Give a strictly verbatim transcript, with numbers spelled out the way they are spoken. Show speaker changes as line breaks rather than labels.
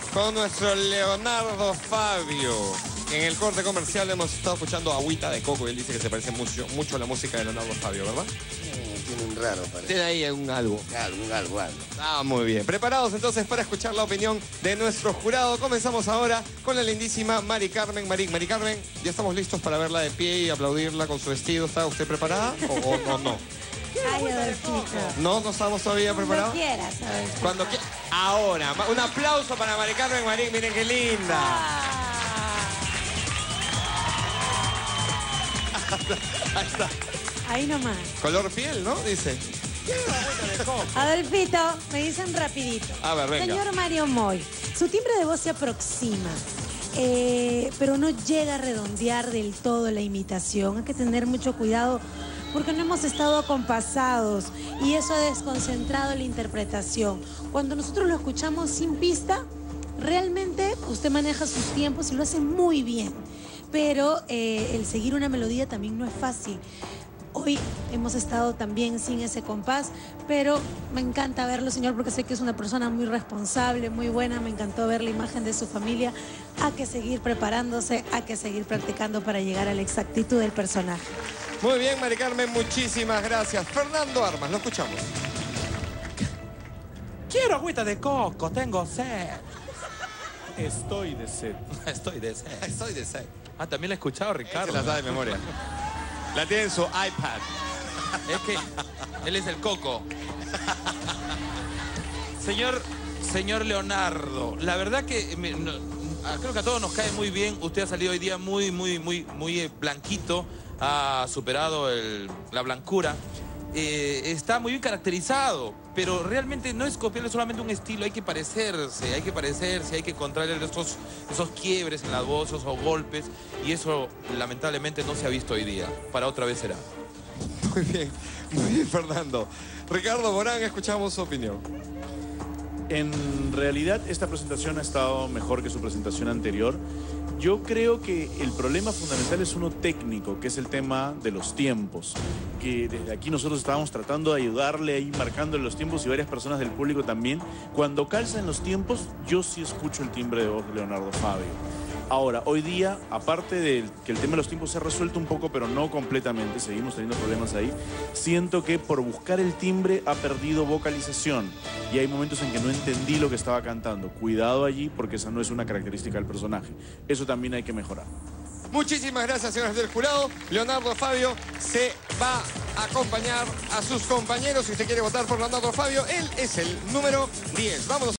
con nuestro Leonardo Fabio. En el corte comercial hemos estado escuchando Agüita de Coco y él dice que se parece mucho, mucho a la música de Leonardo Fabio, ¿verdad?
Eh, tiene un raro, parece.
Tiene ahí un algo.
Algo, un algo, algo.
Ah, muy bien. Preparados entonces para escuchar la opinión de nuestro jurado. Comenzamos ahora con la lindísima Mari Carmen. Mari, Mari Carmen, ya estamos listos para verla de pie y aplaudirla con su vestido. ¿Está usted preparada o, o, o no?
Ay, Adolfito.
¿No? ¿No estamos todavía preparados?
Cuando quieras, Adolfito.
Cuando quieras. Ahora, un aplauso para Mari Carmen. Mari, miren qué linda.
Ah.
Ahí está.
Ahí nomás.
Color piel, ¿no? Dice.
Adolfito, me dicen rapidito.
A ver, venga.
Señor Mario Moy, su timbre de voz se aproxima, eh, pero no llega a redondear del todo la imitación. Hay que tener mucho cuidado porque no hemos estado acompasados y eso ha desconcentrado la interpretación. Cuando nosotros lo escuchamos sin pista, realmente usted maneja sus tiempos y lo hace muy bien. Pero eh, el seguir una melodía también no es fácil. Hoy hemos estado también sin ese compás, pero me encanta verlo, señor, porque sé que es una persona muy responsable, muy buena. Me encantó ver la imagen de su familia. Hay que seguir preparándose, hay que seguir practicando para llegar a la exactitud del personaje.
Muy bien, Mari Carmen, muchísimas gracias. Fernando Armas, lo escuchamos.
Quiero agüita de coco, tengo sed. Estoy de sed. Estoy de sed.
Estoy de sed.
Ah, también la he escuchado, Ricardo.
Se la sabe de memoria. La tiene en su iPad.
Es que él es el coco. Señor, señor Leonardo, la verdad que me, no, creo que a todos nos cae muy bien. Usted ha salido hoy día muy, muy, muy, muy eh, blanquito. Ha superado el, la blancura. Eh, está muy bien caracterizado, pero realmente no es copiarle solamente un estilo, hay que parecerse, hay que parecerse, hay que encontrarle esos, esos quiebres en la voz, esos golpes, y eso lamentablemente no se ha visto hoy día. Para otra vez será.
Muy bien, muy bien, Fernando. Ricardo Morán, escuchamos su opinión.
En realidad, esta presentación ha estado mejor que su presentación anterior. Yo creo que el problema fundamental es uno técnico, que es el tema de los tiempos. Que desde aquí nosotros estábamos tratando de ayudarle ahí, marcándole los tiempos, y varias personas del público también. Cuando calzan los tiempos, yo sí escucho el timbre de voz de Leonardo Fabio. Ahora, hoy día, aparte de que el tema de los tiempos se ha resuelto un poco, pero no completamente, seguimos teniendo problemas ahí, siento que por buscar el timbre ha perdido vocalización. Y hay momentos en que no entendí lo que estaba cantando. Cuidado allí, porque esa no es una característica del personaje. Eso también hay que mejorar.
Muchísimas gracias, señores del jurado. Leonardo Fabio se va a acompañar a sus compañeros. Si usted quiere votar por Leonardo Fabio, él es el número diez. Vámonos.